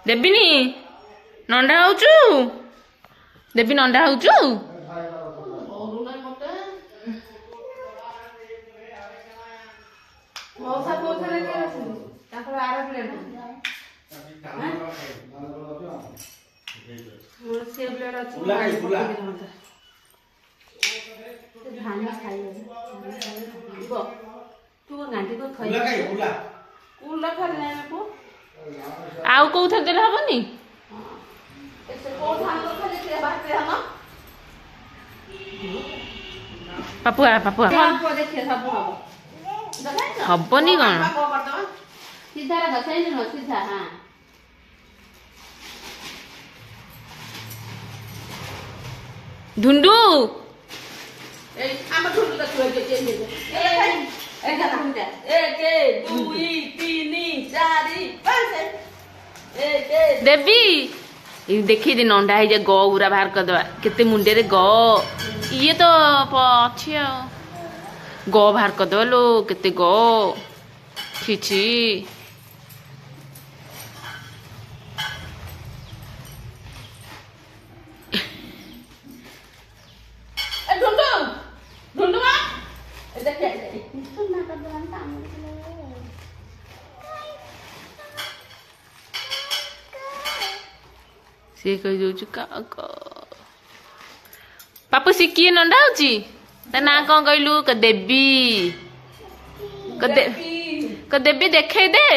ଦେବିନି ନଣ୍ଡା ହଉଛୁ ଦେବି ନଣ୍ଡା ହଉଛୁ ଆଉ କୋଉଥିରେ ଦେଲେ ହବନି ପାପୁଆ ପାପୁଆ ହବନି କଣ ढुंडू देवी देखी नंडा है ग उरा बाहर करदे केते मुंडे रे ग ये तो अच्छी ग बाहर करदे लो केते ग छी से कह दउछु का पापू से किए नंडा होची ता ना कौन कहलु क देवी क देवी देखे दे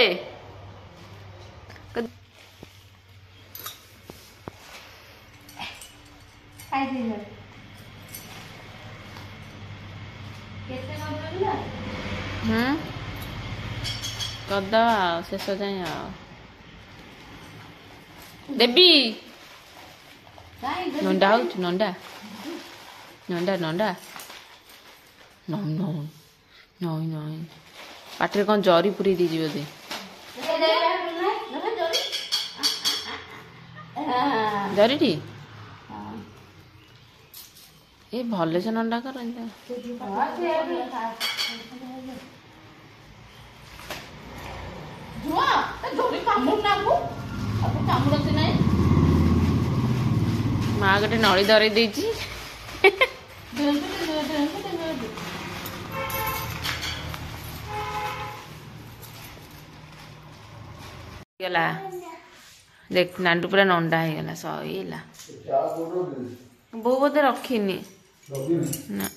कदा शेष जाए देवी नंडा हो नंडा नंडा नंडा नहीं पाटे कौन जरी पुरी दीजिए बोधे जरी ये भले से नंडा कर माँ गोटे नली धरई देगी गला देख नांडू पूरा नंडा हो गला सईला बो बोधे रखीनी ना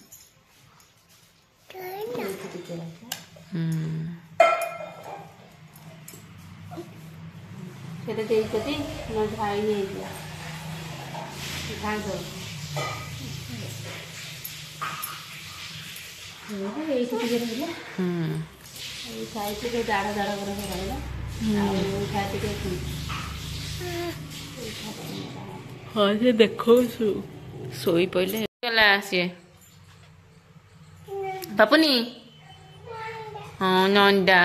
सेटा देइछती न झाई नै दिया झाई दो ए किती रहला ए साइड के दाड़ा दाड़ा कर रहला आ खाते के हां जे देखो सोई पहिले गला से पापुनी हां नंडा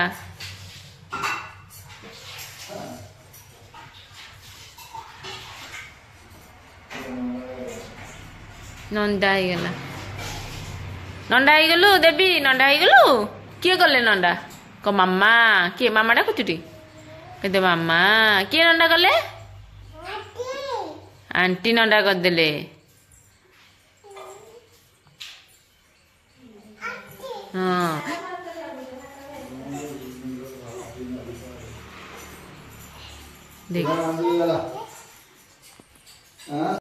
नंडा गला नंडा गलु देवी नंडा गलु किए गले नंडा को मामा किए मामा डाकुचुटी कहते मामा किए नंडा गले आंटी नंडा कर देले हाँ देख